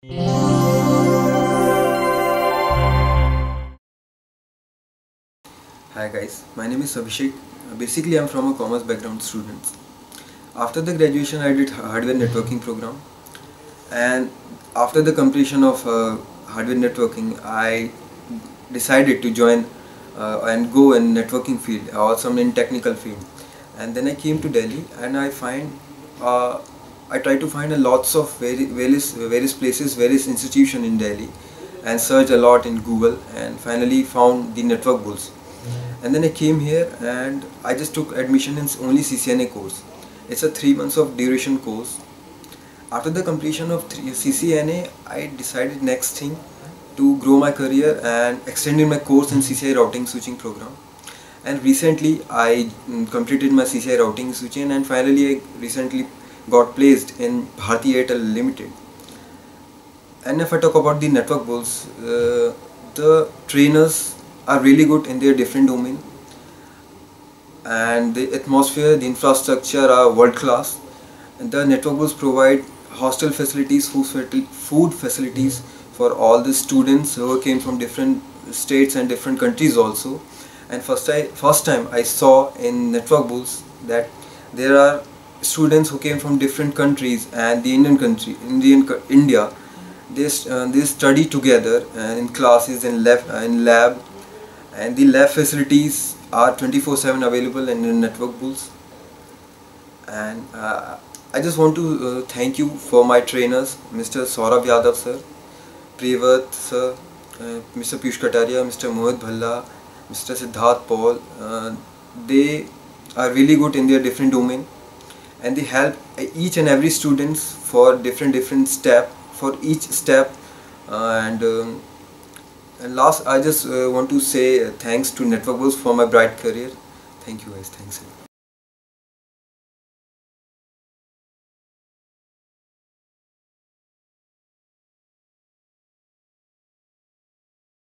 Hi guys, my name is Abhishek. Basically I'm from a commerce background student. After the graduation I did hardware networking program, and after the completion of hardware networking I decided to join and go in networking field or some in technical field. And then I came to Delhi and I try to find a lots of various places, various institutions in Delhi, and search a lot in Google, and finally found the Network Bulls. And then I came here and I just took admission in only CCNA course. It's a 3 months of duration course. After the completion of CCNA, I decided next thing to grow my career and extended my course in CCI routing switching program. And recently I completed my CCI routing switching, and finally I recently got placed in Bharti Airtel Limited. And if I talk about the Network Bulls, the trainers are really good in their different domain, and the atmosphere, the infrastructure are world class. And the Network Bulls provide hostel facilities, food facilities for all the students who came from different states and different countries also. And first time I saw in Network Bulls that there are students who came from different countries, and the India, they study together in classes, in lab, and the lab facilities are 24/7 available in the Network Bulls. And I just want to thank you for my trainers, Mr. Saurabh Yadav sir, Priyavat sir, Mr. Piyush Kataria, Mr. Mohit Bhalla, Mr. Siddharth Paul. They are really good in their different domain, and they help each and every students for different step, for each step. And last, I just want to say thanks to Network Bulls for my bright career. Thank you guys. Thanks.